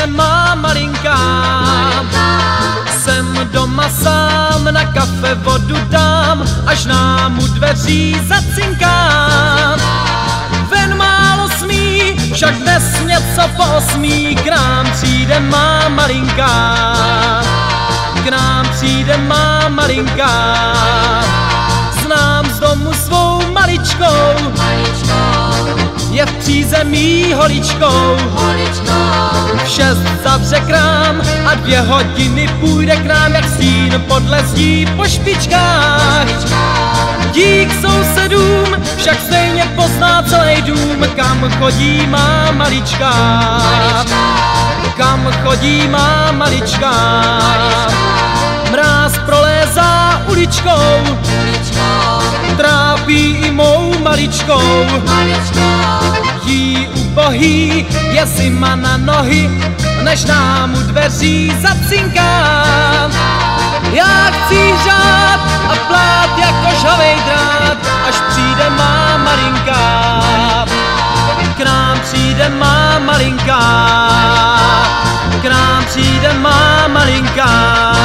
přijde má malinka. Jsem doma sám, na kafe vodu dám, až nám u dveří zacinkám. Ven málo smí, však dnes něco po 8, k nám přijde má malinka. K nám přijde má malinka. Znám z domu svou maličkou, je v přízemí holičkou. V 6 zavře krám a 2 hodiny půjde k nám jak stín podle zdí po špičkách. Dík sousedům však stejně pozná celý dům, kam chodí má malička. Kam chodí má malička. Mráz prolézá uličkou, trápí i mou maličkou. Jí ubohý je zima na nohy, než nám u dveří zacinká. Já chci řád a plát jako žhavej drát, až přijde má malinka. K nám přijde má malinka. K nám přijde má malinka.